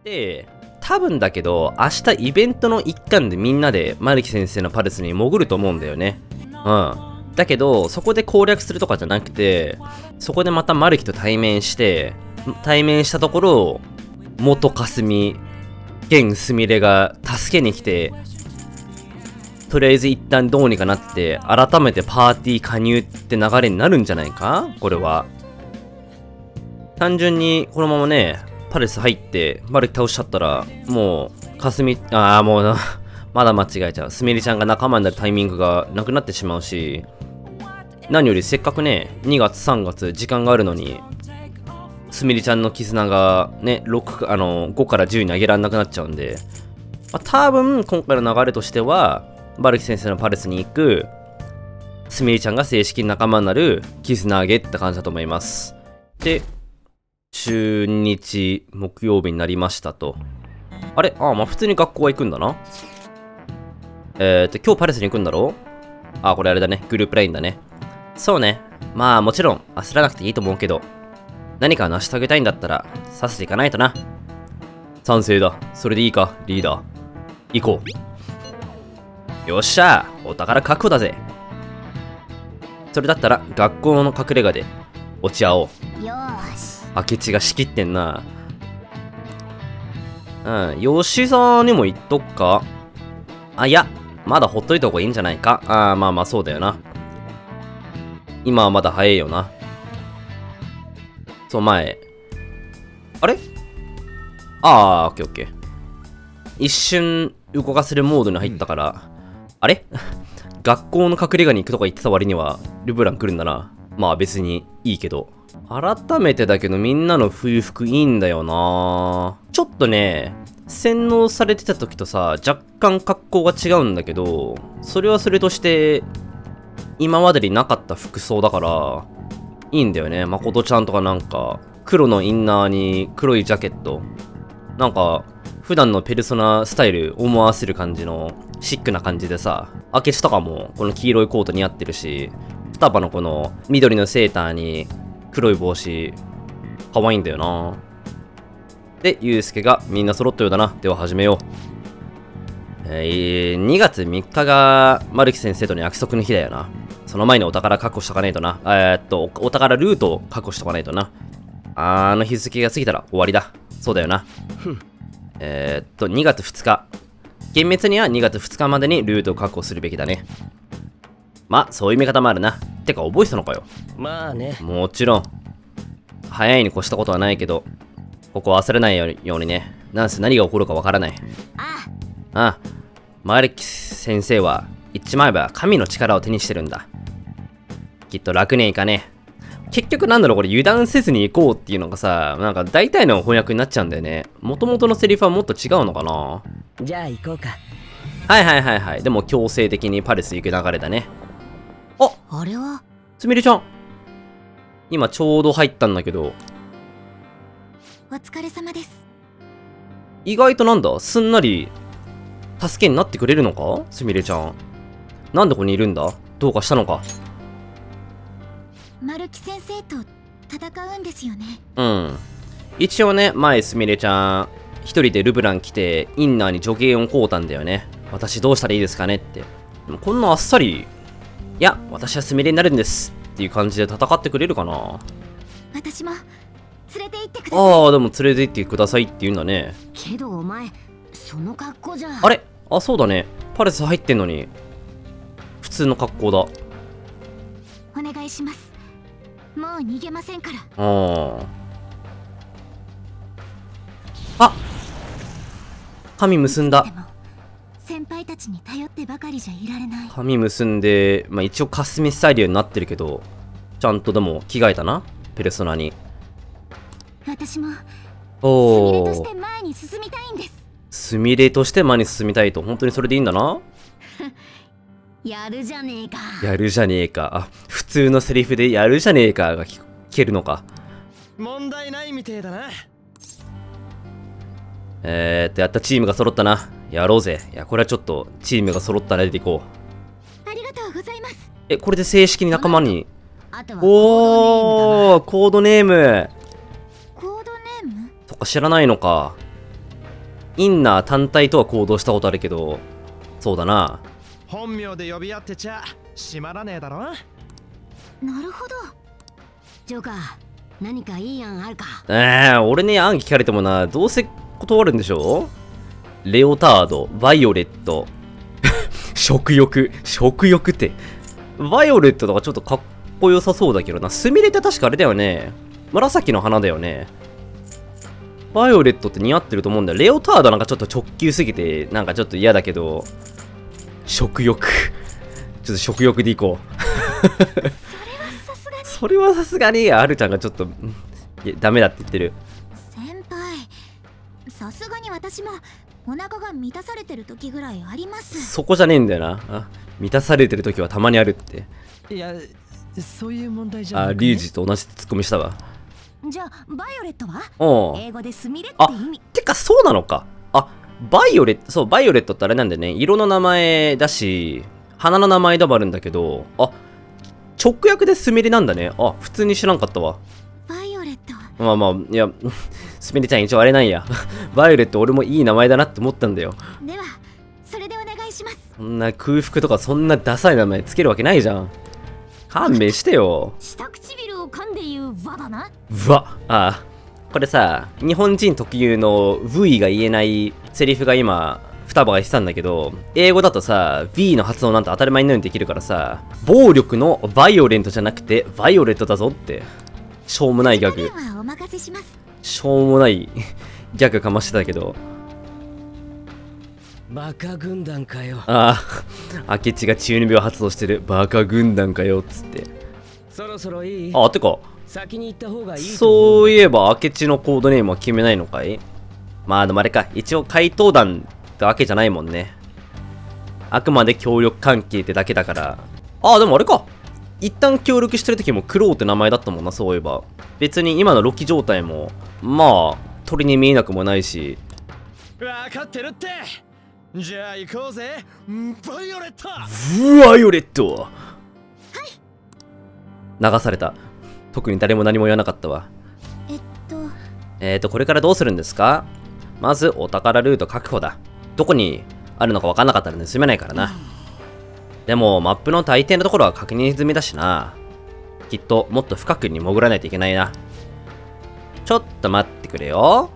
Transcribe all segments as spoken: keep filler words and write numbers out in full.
で、多分だけど、明日イベントの一環でみんなでマルキ先生のパルスに潜ると思うんだよね。うん。だけど、そこで攻略するとかじゃなくて、そこでまたマルキと対面して、対面したところ、元かすみ、現すみれが助けに来て、とりあえず一旦どうにかなって、改めてパーティー加入って流れになるんじゃないかこれは。単純に、このままね、パレス入って、マルキ倒しちゃったら、もう、かすみ、ああ、もうな、まだ間違えちゃう。すみれちゃんが仲間になるタイミングがなくなってしまうし、何よりせっかくね、にがつさんがつ時間があるのに、すみれちゃんの絆がね、ろく、あの、ごからじゅうに上げられなくなっちゃうんで、まあ、多分、今回の流れとしては、マルキ先生のパレスに行く、すみれちゃんが正式に仲間になる、絆上げって感じだと思います。で、中日、木曜日になりましたと。あれああ、まあ普通に学校は行くんだな。えーと、今日パレスに行くんだろうああ、これあれだね。グループラインだね。そうね。まあもちろん焦らなくていいと思うけど、何か成し遂げたいんだったら、させていかないとな。賛成だ。それでいいか、リーダー。行こう。よっしゃお宝確保だぜ。それだったら、学校の隠れ家で、落ち合おう。 よーし。 明智が仕切ってんな。うん、吉沢にも言っとくか。あ、いや、まだほっといた方がいいんじゃないか。ああ、まあまあそうだよな。今はまだ早いよな。そう、前。あれああ、オッケーオッケー。一瞬動かせるモードに入ったから、うん、あれ学校の隠れ家に行くとか言ってた割には、ルブラン来るんだな。まあ別にいいけど。改めてだけどみんなの冬服いいんだよな。ちょっとね、洗脳されてた時とさ、若干格好が違うんだけど、それはそれとして、今までになかった服装だから、いいんだよね。誠ちゃんとかなんか、黒のインナーに黒いジャケット。なんか、普段のペルソナスタイル思わせる感じのシックな感じでさ、明智とかもこの黄色いコート似合ってるし、双葉のこの緑のセーターに黒い帽子、可愛いんだよな。で、ゆうすけがみんな揃ったようだな。では始めよう。えー、にがつみっかがマルキ先生との約束の日だよな。その前にお宝確保しとかないとな。えー、っと、お宝ルートを確保しとかないとな。あの日付が過ぎたら終わりだ。そうだよな。えー、っと、にがつふつか。厳密にはにがつふつかまでにルートを確保するべきだね。まあ、そういう見方もあるな。てか、覚えてたのかよ。 まあね。 もちろん。早いに越したことはないけど、ここは忘れないようにね。なんせ何が起こるかわからない。 あああ、マルキ先生は、言っちまえば神の力を手にしてるんだ。きっと楽にいかねえ。結局なんだろうこれ油断せずに行こうっていうのがさ、なんか大体の翻訳になっちゃうんだよね。元々のセリフはもっと違うのかな。 じゃあ行こうか。 はいはいはいはい。でも強制的にパレス行く流れだね。ああれはすみれちゃん。今ちょうど入ったんだけど。 お疲れ様です。 意外となんだすんなり助けになってくれるのかすみれちゃん。なんでここにいるんだどうかしたのか。 マルキ先生と戦うんですよね。 うん。一応ね、前すみれちゃん一人でルブラン来てインナーに助言をこうたんだよね。私どうしたらいいですかねって。でもこんなあっさり、いや、私はすみれになるんですっていう感じで戦ってくれるかな。 私も連れて行ってください。 ああ、でも連れて行ってくださいって言うんだね。 けどお前、その格好じゃ。 あれあ、そうだね。パレス入ってんのに、普通の格好だ。 お願いします。もう逃げませんから。 ああ。あ髪結んだ。 でも先輩たちに頼ってばかりじゃいられない。 髪結んで、まあ一応かすみスタイルになってるけど、ちゃんとでも着替えたな。ペルソナに。 私もおスミレとして前に進みたいんです。 すみれとして前に進みたいと。本当にそれでいいんだな。 やるじゃねえか。 やるじゃねえか。あ、普通のセリフでやるじゃねえかが聞けるのか。 問題ないみてえだな。 えーっと、やったチームが揃ったな。やろうぜ。いや、これはちょっとチームが揃ったら出ていこう。 ありがとうございます。 え、これで正式に仲間に。 あとはおー、コードネーム。 コードネーム。 とか知らないのか。 インナー単体とは行動したことあるけど、そうだな。 本名で呼び合ってちゃ閉まらねえだろ。 なるほど。 ジョーカー、何かいい案あるか？ えー、俺ね、案聞かれてもな、どうせ断るんでしょ。レオタード、バイオレット。食欲、食欲って。バイオレットとかちょっとかっこよさそうだけどな。スミレって確かあれだよね。紫の花だよね。バイオレットって似合ってると思うんだよ。レオタードなんかちょっと直球すぎて、なんかちょっと嫌だけど。食欲。ちょっと食欲でいこう。それはさすがに、あるちゃんがちょっと、いや、ダメだって言ってる。 先輩、さすがに私もお腹が満たされてる時ぐらいあります。 そこじゃねえんだよな。あ、満たされてる時はたまにあるって。 いや、そういう問題じゃなあ、 くね。 リュウジと同じツッコミしたわ。 じゃあバイオレットはおう。 英語でスミレってあ意味。 てかそうなのか。あ、バイオレット、そう、バイオレットってあれなんだよね。色の名前だし、花の名前でもあるんだけど、あ、直訳でスミレなんだね。あ、普通に知らんかったわ。 バイオレット。 まあまあ、いや、スミレちゃん一応あれなんや。バイオレット俺もいい名前だなって思ったんだよ。 ではそれでお願いします。 そんな空腹とかそんなダサい名前つけるわけないじゃん。勘弁してよ。 下唇を噛んで言う和だな。 うわ、ああ、これさ、日本人特有の V が言えないセリフが今、双葉が言ってたんだけど、英語だとさ、V の発音なんて当たり前のようにできるからさ、暴力のバイオレントじゃなくて、バイオレットだぞって。しょうもないギャグ。 ではお任せします。 しょうもないギャグかましてたけど。 バカ軍団かよ。 ああ、明智が中二病発動してる。バカ軍団かよ、っつって。 そろそろいい？ あ、てか、 先に行った方がいいと思そういえば明智のコードネームは決めないのかい？まあでもあれか、一応怪盗団ってわけじゃないもんね。あくまで協力関係ってだけだから。ああ、でもあれか。一旦協力してる時もクロウって名前だったもんな、そういえば。別に今のロキ状態も、まあ、鳥に見えなくもないし。 う。わかってるって。じゃあ行こうぜ、バイオレット。 バイオレット。はい。流された。特に誰も何も言わなかったわ。 えっとえーと、これからどうするんですか？まず、お宝ルート確保だ。どこにあるのか分かんなかったら盗めないからな。でも、マップの大抵のところは確認済みだしな。きっと、もっと深くに潜らないといけないな。ちょっと待ってくれよ。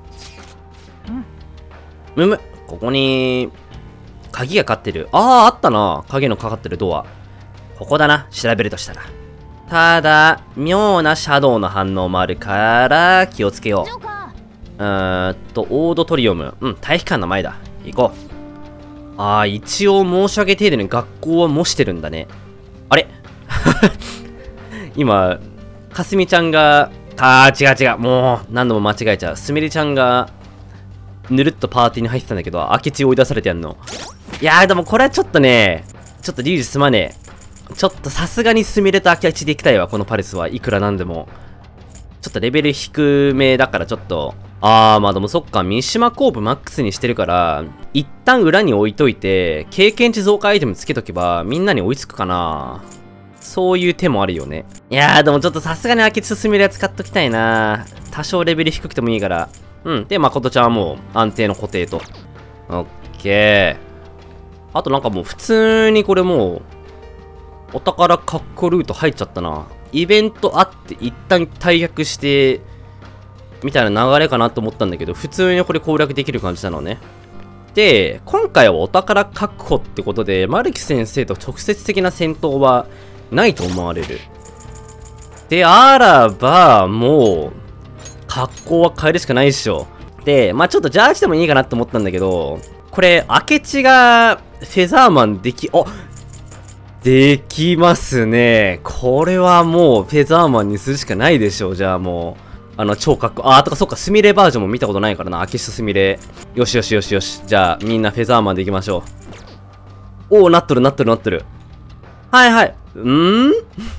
むむ、ここに、鍵がかかってる。ああ、あったな。鍵のかかってるドア。ここだな、調べるとしたら。ただ、妙なシャドウの反応もあるから、気をつけよジョーカう。うーんと、オードトリオム。うん、体育館の前だ。行こう。ああ、一応申し訳程度に学校は模してるんだね。あれ今、かすみちゃんが、あー、違う違う。もう、何度も間違えちゃう。すみれちゃんが、ぬるっとパーティーに入ってたんだけど、明智追い出されてやんの。いやー、でもこれはちょっとね、ちょっとリュウジすまねえ。ちょっとさすがにすみれと明智で行きたいわ、このパレスはいくらなんでも。ちょっとレベル低めだからちょっと、あー、まあでもそっか、三島コープマックスにしてるから、一旦裏に置いといて、経験値増加アイテムつけとけば、みんなに追いつくかな。そういう手もあるよね。いやー、でもちょっとさすがに明智とすみれは使っときたいな。多少レベル低くてもいいから。うん。で、誠ちゃんはもう安定の固定と。オッケー。あとなんかもう普通にこれもう、お宝カッコルート入っちゃったな。イベントあって一旦退却して、みたいな流れかなと思ったんだけど、普通にこれ攻略できる感じなのね。で、今回はお宝確保ってことで、マルキ先生と直接的な戦闘はないと思われる。であらば、もう、格好は変えるしかないっしょ。で、まあちょっとジャージでもいいかなって思ったんだけど、これ、明智がフェザーマンでき、あできますね。これはもうフェザーマンにするしかないでしょう。じゃあもう。あの、超かっこ、あーとか、そっか、スミレバージョンも見たことないからな。明智とスミレ。よしよしよしよし。じゃあ、みんなフェザーマンでいきましょう。おー、なっとるなっとるなっとる。はいはい。んー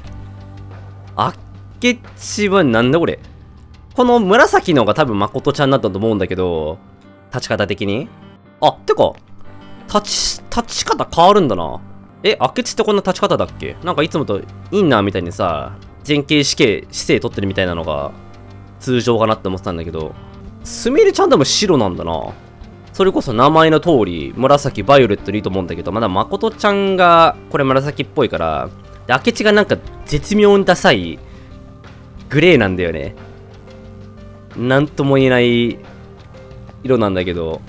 明智はなんだこれ。この紫のが多分誠ちゃんだったと思うんだけど、立ち方的に。あ、てか、立ち、立ち方変わるんだな。え、明智ってこんな立ち方だっけ？なんかいつもとインナーみたいにさ、前傾死刑、姿勢取ってるみたいなのが通常かなって思ってたんだけど、すみれちゃんでも白なんだな。 それこそ名前の通り、紫、バイオレットでいいと思うんだけど、まだ誠ちゃんが、これ紫っぽいから、で、明智がなんか絶妙にダサい、グレーなんだよね。なんとも言えない色なんだけど。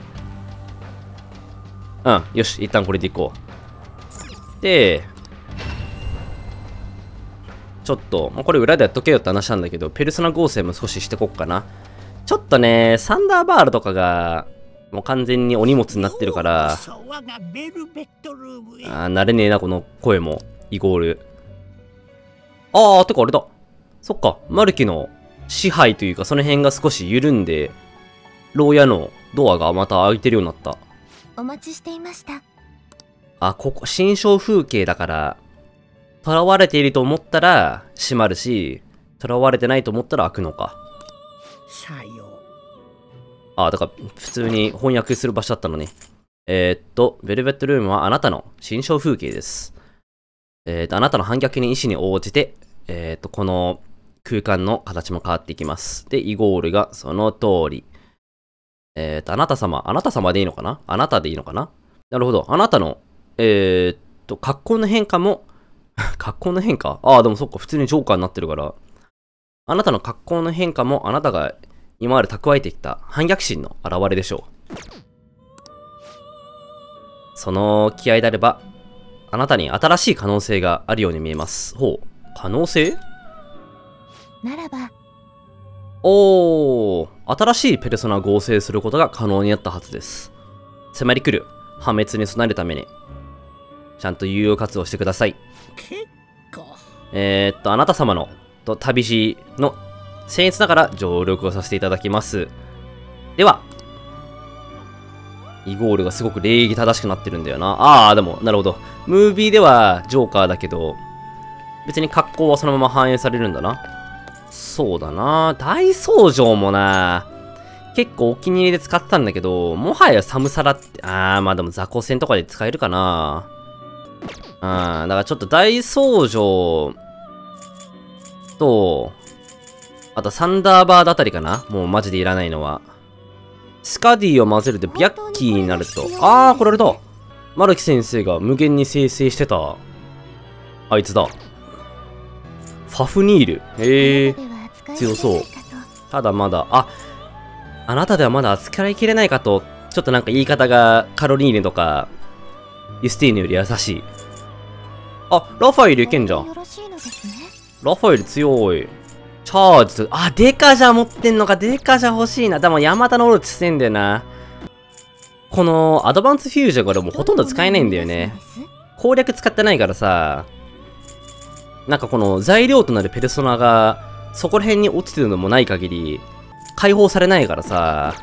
うん、よし、一旦これでいこう。で、ちょっと、これ裏でやっとけよって話なんだけど、ペルソナ合成も少ししてこっかな。ちょっとね、サンダーバールとかが、もう完全にお荷物になってるから、あー、慣れねえな、この声も。イゴール。あー、てかあれだ。そっか、マルキの支配というか、その辺が少し緩んで、牢屋のドアがまた開いてるようになった。 お待ちしていました。 あ、ここ、新象風景だから、囚われていると思ったら閉まるし、囚われてないと思ったら開くのか。 さよ。 あ、だから普通に翻訳する場所だったのね。えー、っと、ベルベットルームはあなたの新象風景です。えー、っと、あなたの反逆に意思に応じて、えー、っと、この空間の形も変わっていきます。で、イゴールがその通り。えー、っと、あなた様、あなた様でいいのかな？あなたでいいのかな？なるほど。あなたの、えー、っと、格好の変化も、格好の変化？ああ、でもそっか、普通にジョーカーになってるから。あなたの格好の変化も、あなたが今まで蓄えてきた反逆心の表れでしょう。その気合であれば、あなたに新しい可能性があるように見えます。ほう。可能性？ ならば。 おー。新しいペルソナを合成することが可能になったはずです。迫り来る破滅に備えるために、ちゃんと有用活動してください。 結構。 えー、っと、あなた様のと旅路の僭越ながら助力をさせていただきます。では、イゴールがすごく礼儀正しくなってるんだよな。ああ、でも、なるほど。ムービーではジョーカーだけど、別に格好はそのまま反映されるんだな。そうだな。大僧正もな、結構お気に入りで使ったんだけど、もはや寒さらって、ああ、まあでも雑魚戦とかで使えるかな。うん、だからちょっと大僧正と、あとサンダーバードあたりかな、もうマジでいらないのは。スカディを混ぜるとビャッキーになると。あー、これあれだ。マルキ先生が無限に生成してた。あいつだ。ファフニール。へえ、強そう。ただまだ、あ、あなたではまだ扱いきれないかと、ちょっとなんか言い方がカロリーネとか、ユスティーヌより優しい。あ、ラファエルいけんじゃん。ラファエル強い。チャージ、あ、デカジャ持ってんのか。デカジャ欲しいな。でもヤマタのオロチしてんだよな。このアドバンスフュージョンがでもほとんど使えないんだよね。攻略使ってないからさ、なんかこの材料となるペルソナがそこら辺に落ちてるのもない限り解放されないからさ、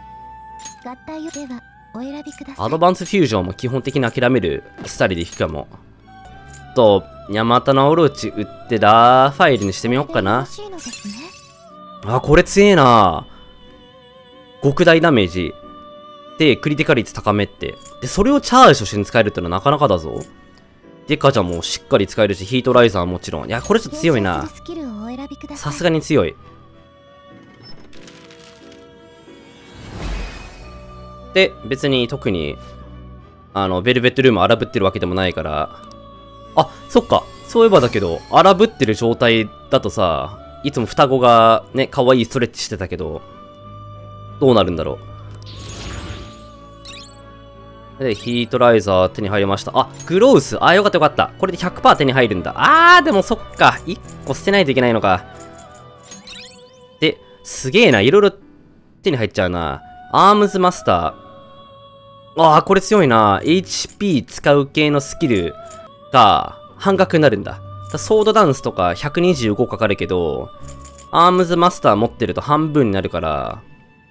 アドバンスフュージョンも基本的に諦めるスタイルでいくかも。と、ヤマタのオロチ売ってラーファイルにしてみよっかな。あ、これ強えな。極大ダメージ。で、クリティカル率高めって。で、それをチャージとして使えるってのはなかなかだぞ。デカジャもしっかり使えるし、ヒートライザーももちろん。いや、これちょっと強いな。さすがに強い。で、別に特に、あの、ベルベットルーム荒ぶってるわけでもないから、あ、そっか。そういえばだけど、荒ぶってる状態だとさ、いつも双子がね、可愛いストレッチしてたけど、どうなるんだろう。で、ヒートライザー手に入りました。あ、グロウス。あ、よかったよかった。これで ひゃくパーセント 手に入るんだ。あー、でもそっか。いっこ捨てないといけないのか。で、すげえな。いろいろ手に入っちゃうな。アームズマスター。あー、これ強いな。エイチピー 使う系のスキルが半額になるんだ。ソードダンスとかひゃくにじゅうごかかるけど、アームズマスター持ってると半分になるから、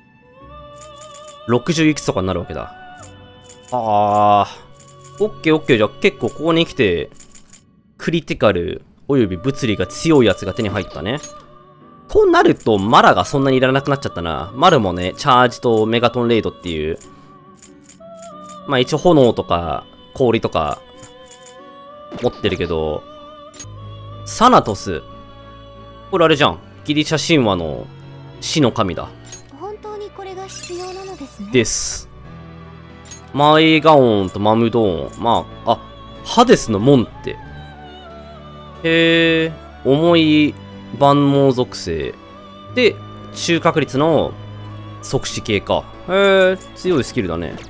ろくじゅういくつとかになるわけだ。あー。オッケーオッケー。じゃあ結構ここに来て、クリティカルおよび物理が強いやつが手に入ったね。となると、マラがそんなにいらなくなっちゃったな。マルもね、チャージとメガトンレイドっていう、まあ一応炎とか氷とか持ってるけど、サナトス。これあれじゃん。ギリシャ神話の死の神だ。 本当にこれが必要なのですね。 です。 マイガオンとマムドーン。まあ、あ、ハデスの門って。へえ、重い万能属性。で、中確率の即死系か。へえ、強いスキルだね。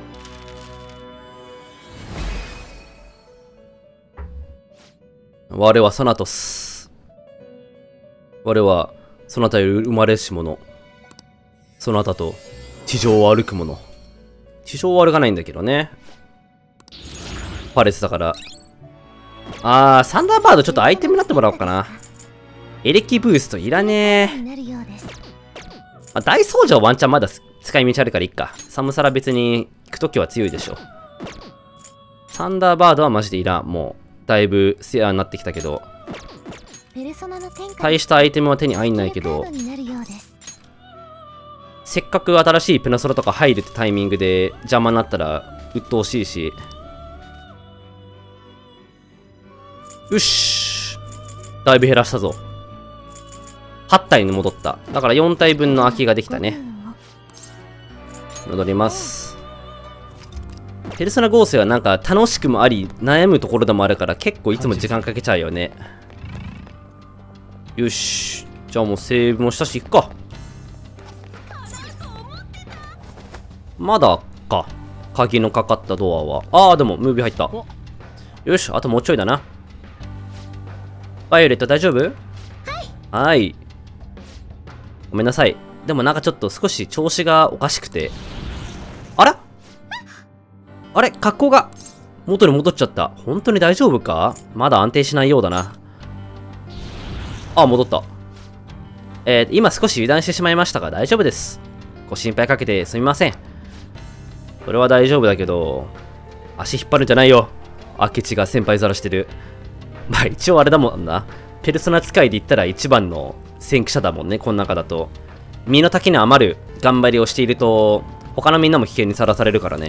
我はサナトス。我はそなたより生まれし者。そなたと地上を歩く者。地上は歩かないんだけどね。パレスだから。あー、サンダーバードちょっとアイテムになってもらおうかな。エレキブーストいらねえ。まあ、大掃除はワンチャンまだ使い道あるからいっか。サムサラ別に行くときは強いでしょ。サンダーバードはマジでいらん。もう。だいぶセアになってきたけど、大したアイテムは手に入んないけど、せっかく新しいペナソラとか入るってタイミングで邪魔になったら鬱陶しいし。よし、だいぶ減らしたぞ。はち体に戻った。だからよん体分の空きができたね。戻ります。ペルソナ合成はなんか楽しくもあり悩むところでもあるから結構いつも時間かけちゃうよね。よし、じゃあもうセーブもしたしいっか。まだか、鍵のかかったドアは。ああ、でもムービー入った。よし、あともうちょいだな。バイオレット大丈夫？はい。はい。ごめんなさい。でもなんかちょっと少し調子がおかしくて。あら？あれ、格好が元に戻っちゃった。本当に大丈夫か？まだ安定しないようだな。あ、戻った。えー、今少し油断してしまいましたが大丈夫です。ご心配かけてすみません。それは大丈夫だけど、足引っ張るんじゃないよ。明智が先輩面してる。まあ一応あれだもんな。ペルソナ使いで言ったら一番の先駆者だもんね、この中だと。身の丈に余る頑張りをしていると、他のみんなも危険にさらされるからね。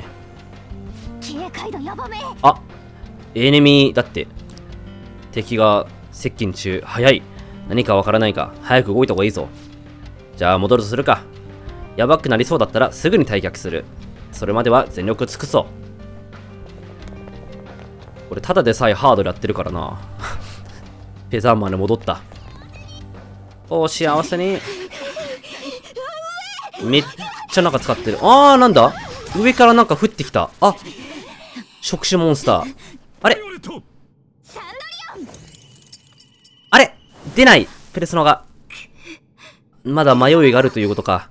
あ、エネミーだって。敵が接近中。早い。何かわからないか。早く動いた方がいいぞ。じゃあ戻るとするか。やばくなりそうだったらすぐに退却する。それまでは全力尽くそう。これただでさえハードルやってるからな。フェザーマンに戻った。おー、幸せに。めっちゃなんか使ってる。あー、なんだ？上からなんか降ってきた。あ、触手モンスター。あれあれ出ないペルソナが。まだ迷いがあるということか。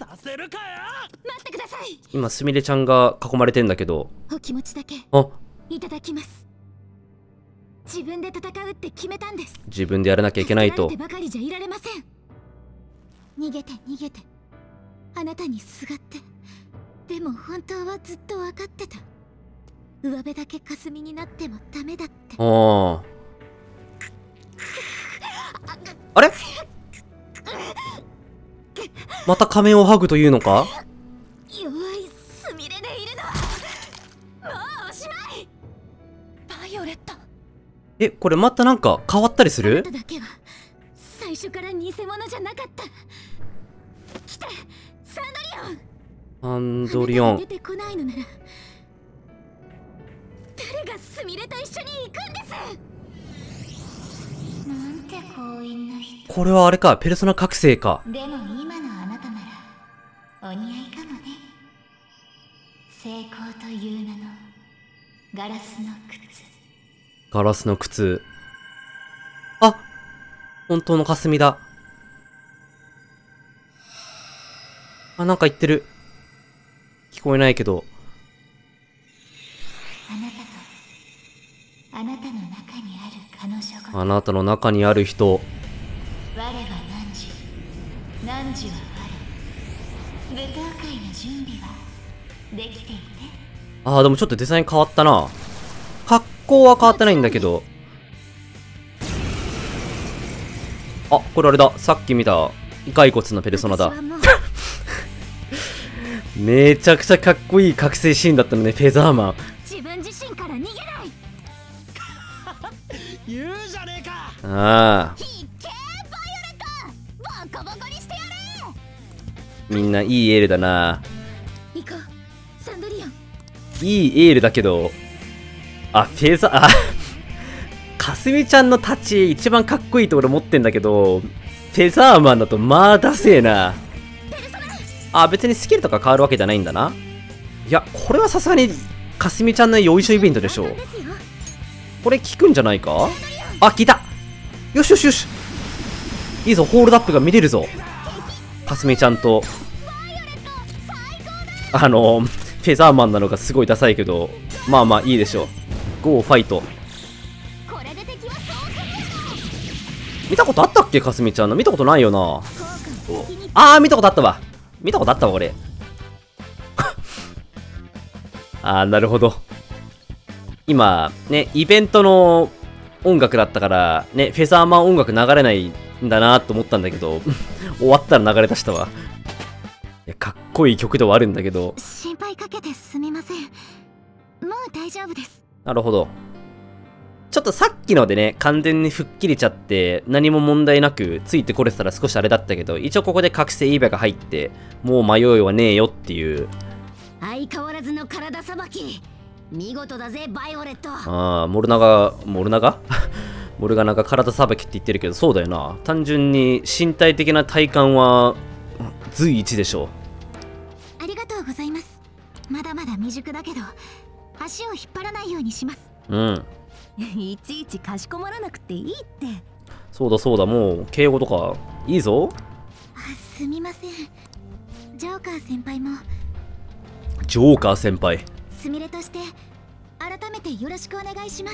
今すみれちゃんが囲まれてんだけど。 お気持ちだけあ、 いただきます。自分で戦うって決めたんです。 自分でやらなきゃいけないと。 ばかりじゃいられません。逃げて逃げて、あなたにすがって。でも本当はずっと分かってた。上辺だけ霞になってもダメだって。 ああれまた仮面を剥ぐというのか？ 弱いすみれでいるのはもうおしまい。バイオレット。 え、これまたなんか変わったりする？ あなただけは最初から偽物じゃなかった。来て、サンドリオン。 サンドリオン。 出てこないのなら誰がすみれと一緒に行くんです。なんて強引な人。 これはあれか、ペルソナ覚醒か。 でも今のあなたならお似合いかもね。成功という名のガラスの靴。 ガラスの靴。あ、本当の霞だ。あ、なんか言ってる。聞こえないけど。 あなたとあなたの中にある彼女が。 あなたの中にある人。 我は汝、汝は我。舞踏会の準備はできていて。 あー、でもちょっとデザイン変わったな。格好は変わってないんだけど。あ、これあれだ。さっき見た骸骨のペルソナだ。めちゃくちゃかっこいい覚醒シーンだったのね、フェザーマン。 自分自身から逃げない。 言うじゃねえか。 ああ。 いっけー、バイオレット。ボコボコにしてやれ。 みんないいエールだな。 行こう、サンドリオン。 いいエールだけど、あ、フェザー、あ、かすみちゃんの立ち一番かっこいいと俺思ってんだけど、フェザーマンだとまあダセえな。あ、別にスキルとか変わるわけじゃないんだな。いや、これはさすがにかすみちゃんのよいしょイベントでしょ。これ効くんじゃないか。あ、効いた。よしよしよし、いいぞ、ホールドアップが見れるぞ。かすみちゃんとあのフェザーマンなのがすごいダサいけど、まあまあいいでしょう。ゴーファイト。見たことあったっけ、かすみちゃんの。見たことないよな。あー、見たことあったわ。見たことあったわ俺あー、なるほど。今ね、イベントの音楽だったからね、フェザーマン音楽流れないんだなと思ったんだけど終わったら流れ出したわ。いや、かっこいい曲ではあるんだけど。 心配かけてすみません。もう大丈夫です。 なるほど。ちょっとさっきのでね、完全に吹っ切れちゃって何も問題なくついてこれてたら少しあれだったけど、一応ここで覚醒イベが入ってもう迷いはねえよっていう。 相変わらずの体さばき、見事だぜバイオレット。 ああ、モルナガモルナガモルガナが体さばきって言ってるけど、そうだよな。単純に身体的な体感は随一でしょう。ありがとうございます。まだまだ未熟だけど足を引っ張らないようにします。 うん、 いちいちかしこまらなくていいって。 そうだそうだ、もう敬語とかいいぞ。 あ、すみません。ジョーカー先輩も。 ジョーカー先輩、 すみれとして改めてよろしくお願いします。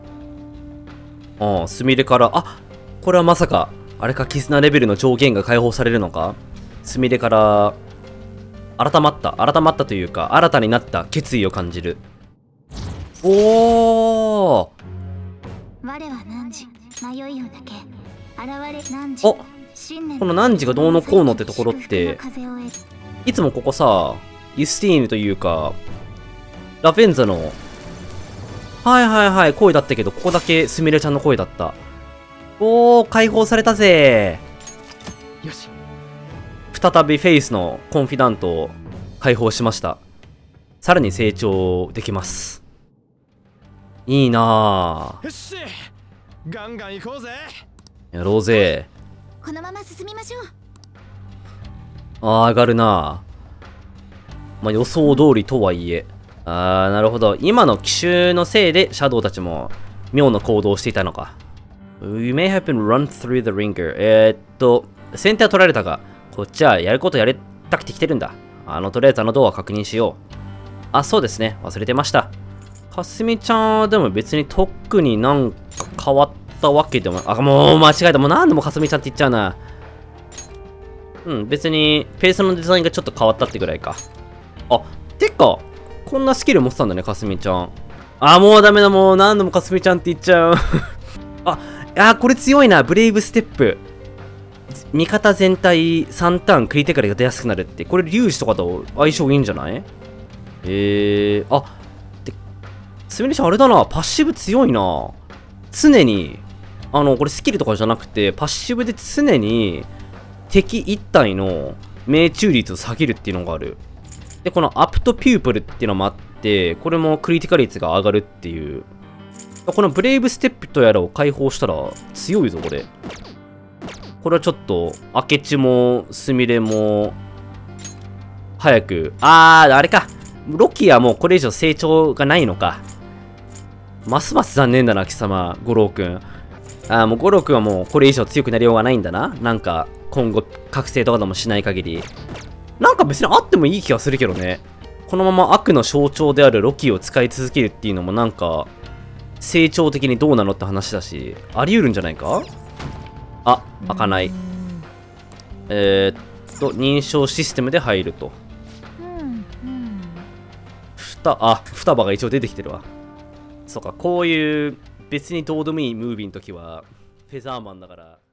ああ、すみれから、あ、これはまさかあれか、絆レベルの上限が解放されるのか。すみれから改まった改まったというか、新たになった決意を感じる。おお、 我は汝迷いよだけ現れ汝。 お、この汝がどうのこうのってところって、いつもここさ、ユスティーヌというかラフェンザのはいはいはい声だったけど、ここだけすみれちゃんの声だった。おー、解放されたぜ。よし、再びフェイスのコンフィダントを解放しました。さらに成長できます。いいなぁ。 よし、ガンガン行こうぜ。 やろうぜ。 このまま進みましょう。 あー、上がるなぁ。まあ予想通りとはいえ。あー、なるほど。今の奇襲のせいでシャドウたちも妙な行動をしていたのか。You may have been run through the ringer. えー、っと、先手は取られたが、こっちはやることやりたくて来てるんだ。あの、とりあえずあのドア確認しよう。あ、そうですね。忘れてました。かすみちゃんはでも別に特になんか変わったわけでも、あ、もう間違えた。もう何度もかすみちゃんって言っちゃうな。うん、別にペースのデザインがちょっと変わったってぐらいか。あ、てか、こんなスキル持ってたんだね、かすみちゃん。あ、もうダメだ、もう何度もかすみちゃんって言っちゃう。あ、あ、これ強いな、ブレイブステップ。味方全体さんターンクリティカルが出やすくなるって、これ粒子とかと相性いいんじゃない？えー、あ、で、すみれちゃんあれだな、パッシブ強いな。常に、あの、これスキルとかじゃなくて、パッシブで常に敵いち体の命中率を下げるっていうのがある。で、このアプトピュープルっていうのもあって、これもクリティカル率が上がるっていう。このブレイブステップとやらを解放したら強いぞ、これ。これはちょっと、明智も、すみれも、早く、あー、あれか。ロキはもうこれ以上成長がないのか。ますます残念だな、貴様、五郎くん。あー、もう五郎くんはもうこれ以上強くなりようがないんだな。なんか、今後、覚醒とかでもしない限り。なんか別にあってもいい気がするけどね。このまま悪の象徴であるロキを使い続けるっていうのもなんか、成長的にどうなのって話だし、あり得るんじゃないか？あ、開かない。えー、っと、認証システムで入ると。ふた、あ、双葉が一応出てきてるわ。そうか、こういう別にどうでもいいムービーの時は、フェザーマンだから。